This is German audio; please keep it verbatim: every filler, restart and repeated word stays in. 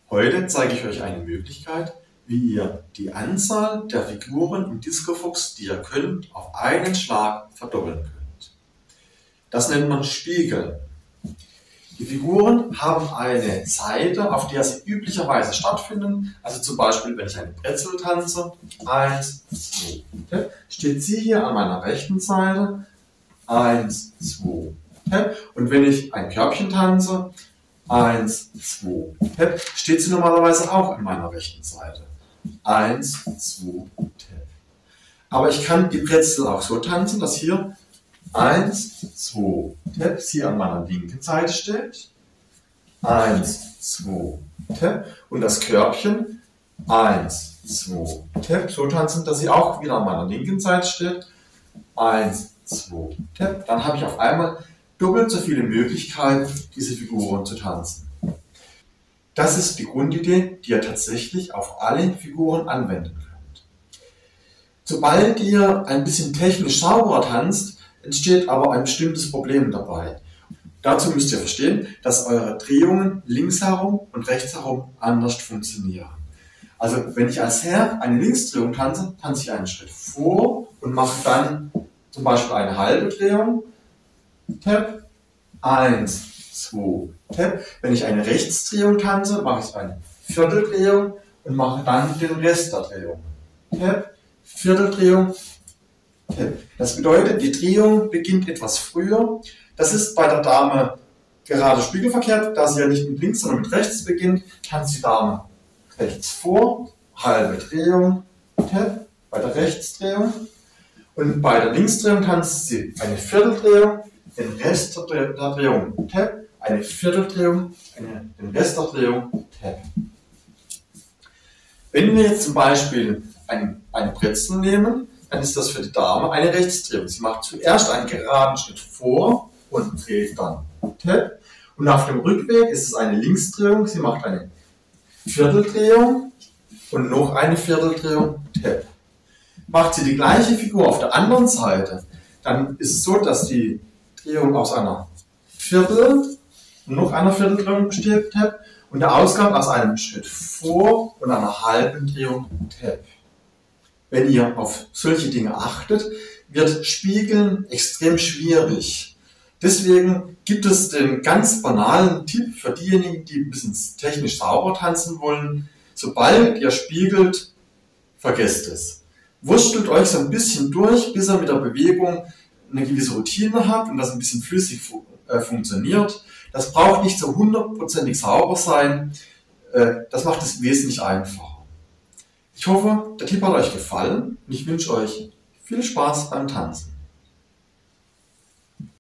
Heute zeige ich euch eine Möglichkeit, wie ihr die Anzahl der Figuren im Discofox, die ihr könnt, auf einen Schlag verdoppeln könnt. Das nennt man Spiegeln. Die Figuren haben eine Seite, auf der sie üblicherweise stattfinden. Also zum Beispiel, wenn ich eine Brezel tanze, eins, zwei, okay, steht sie hier an meiner rechten Seite, eins, zwei. Okay, und wenn ich ein Körbchen tanze, eins, zwei, okay, steht sie normalerweise auch an meiner rechten Seite, eins, zwei. Okay. Aber ich kann die Brezel auch so tanzen, dass hier eins, zwei, Tap, sie an meiner linken Seite steht, eins, zwei, Tap, und das Körbchen eins, zwei, Tap, so tanzen, dass sie auch wieder an meiner linken Seite steht, eins, zwei, Tap. Dann habe ich auf einmal doppelt so viele Möglichkeiten, diese Figuren zu tanzen. Das ist die Grundidee, die ihr tatsächlich auf alle Figuren anwenden könnt. Sobald ihr ein bisschen technisch sauberer tanzt, entsteht aber ein bestimmtes Problem dabei. Dazu müsst ihr verstehen, dass eure Drehungen links herum und rechts herum anders funktionieren. Also wenn ich als Herr eine Linksdrehung tanze, tanze ich einen Schritt vor und mache dann zum Beispiel eine halbe Drehung, Tap, eins, zwei, Tap. Wenn ich eine Rechtsdrehung tanze, mache ich eine Vierteldrehung und mache dann den Rest der Drehung. Tap, Vierteldrehung, Tap. Das bedeutet, die Drehung beginnt etwas früher. Das ist bei der Dame gerade spiegelverkehrt, da sie ja nicht mit links, sondern mit rechts beginnt, tanzt die Dame rechts vor, halbe Drehung, Tap, bei der Rechtsdrehung. Und bei der Linksdrehung tanzt sie eine Vierteldrehung, den Rest der Drehung, Tap, eine Vierteldrehung, eine, den Rest der Drehung, Tap. Wenn wir jetzt zum Beispiel ein, eine Brezel nehmen, dann ist das für die Dame eine Rechtsdrehung. Sie macht zuerst einen geraden Schritt vor und dreht dann, Tap. Und auf dem Rückweg ist es eine Linksdrehung. Sie macht eine Vierteldrehung und noch eine Vierteldrehung, Tap. Macht sie die gleiche Figur auf der anderen Seite, dann ist es so, dass die Drehung aus einer Viertel und noch einer Vierteldrehung besteht, Tap, und der Ausgang aus einem Schritt vor und einer halben Drehung, Tap. Wenn ihr auf solche Dinge achtet, wird Spiegeln extrem schwierig. Deswegen gibt es den ganz banalen Tipp für diejenigen, die ein bisschen technisch sauber tanzen wollen. Sobald ihr spiegelt, vergesst es. Wurstelt euch so ein bisschen durch, bis ihr mit der Bewegung eine gewisse Routine habt und das ein bisschen flüssig fu äh, funktioniert. Das braucht nicht so hundertprozentig sauber sein. Äh, das macht es wesentlich einfacher. Ich hoffe, der Tipp hat euch gefallen und ich wünsche euch viel Spaß beim Tanzen.